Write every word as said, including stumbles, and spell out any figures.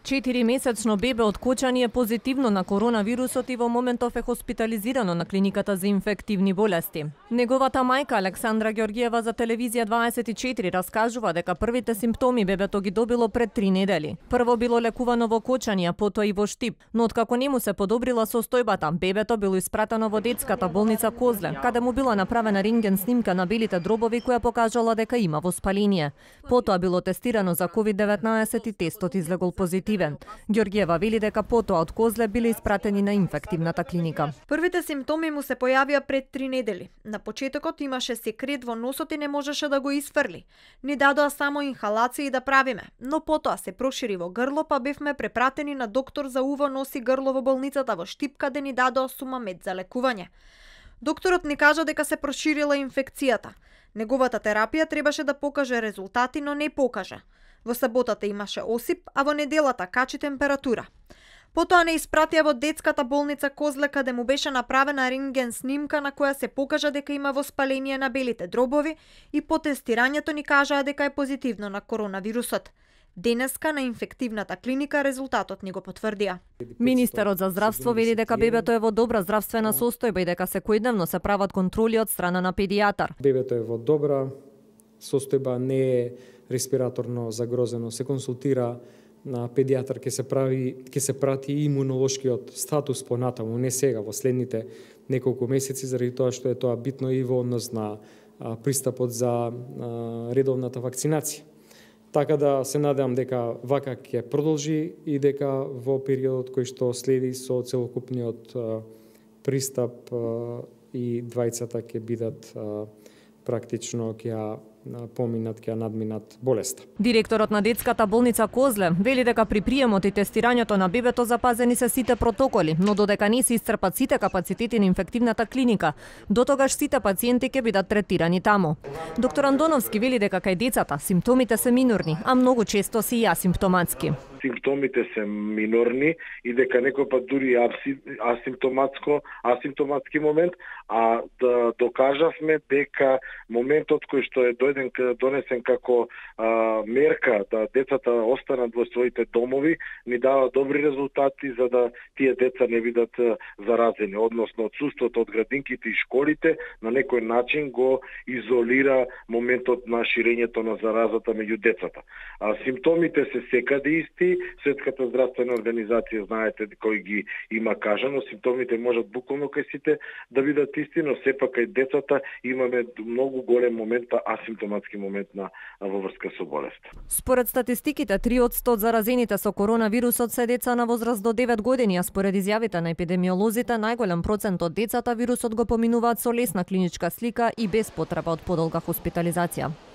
Четиримесечно бебе од Кочани е позитивно на коронавирусот и во моментов е хоспитализирано на клиниката за инфективни болести. Неговата мајка Александра Ѓоргиева за телевизија дваесет и четири раскажува дека првите симптоми бебето ги добило пред три недели. Прво било лекувано во Кочани, а потоа и во Штип, но откако не му се подобрила состојбата, бебето било испратено во детската болница Козле, каде му била направена рентген снимка на белите дробови која покажала дека има воспаление. Потоа било тестирано за ковид деветнаесет и тестот излегол позитивен. Ѓоргиева вели дека потоа од Козле биле испратени на инфективната клиника. Првите симптоми му се појавија пред три недели. На почетокот имаше секрет во носот и не можеше да го изфрли. Ни дадоа само инхалации да правиме, но потоа се прошири во грло, па бевме препратени на доктор за уво, нос и грло во болницата во Штип, каде ни дадоа сумамед за лекување. Докторот ни кажа дека се проширила инфекцијата. Неговата терапија требаше да покаже резултати, но не покажа. Во саботата имаше осип, а во неделата качи температура. Потоа не испратија во детската болница Козле, каде му беше направена рентген снимка на која се покажа дека има воспаление на белите дробови и по тестирањето ни кажаа дека е позитивно на коронавирусот. Денеска на инфективната клиника резултатот ни го потврдија. Министерот за здравство вели дека бебето е во добра здравствена состојба и дека секојдневно се прават контроли од страна на педијатар. Бебето е во добра состојба, не е респираторно загрозено. Се консултира на педијатар, ќе се прави, ќе се прати имунолошкиот статус понатаму, не сега, во следните неколку месеци, заради тоа што е тоа битно и во однос на а, пристапот за а, редовната вакцинација. Така да се надевам дека вака ќе продолжи и дека во периодот кој што следи со целокупниот а, пристап а, и двајцата ќе бидат а, практично ќе поминат, ќе надминат болеста. Директорот на детската болница Козле вели дека при приемот и тестирањето на бебето запазени се сите протоколи, но додека не се исцрпат сите капацитети на инфективната клиника, дотогаш сите пациенти ќе бидат третирани таму. Доктор Андоновски вели дека кај децата симптомите се минорни, а многу често се и асимптоматски. Симптомите се минорни и дека некој пат дури асимптоматско, асимптоматски момент, а да докажавме дека моментот кој што е дојден донесен како а, мерка да децата останат во своите домови, ни дава добри резултати за да тие деца не бидат заразени, односно отсуството од градинките и школите на некој начин го изолира моментот на ширењето на заразата меѓу децата. А симптомите се секаде исти. Светската здравствена организација, знаете, кој ги има кажано, симптомите можат буквално кај сите да бидат исти, но сепак кај децата имаме многу голем момент, асимптоматски момент на во врска со болест. Според статистиките, три од сто од заразените со коронавирусот се деца на возраст до девет години, а според изјавите на епидемиолозите, најголем процент од децата вирусот го поминуваат со лесна клиничка слика и без потреба од подолга хоспитализација.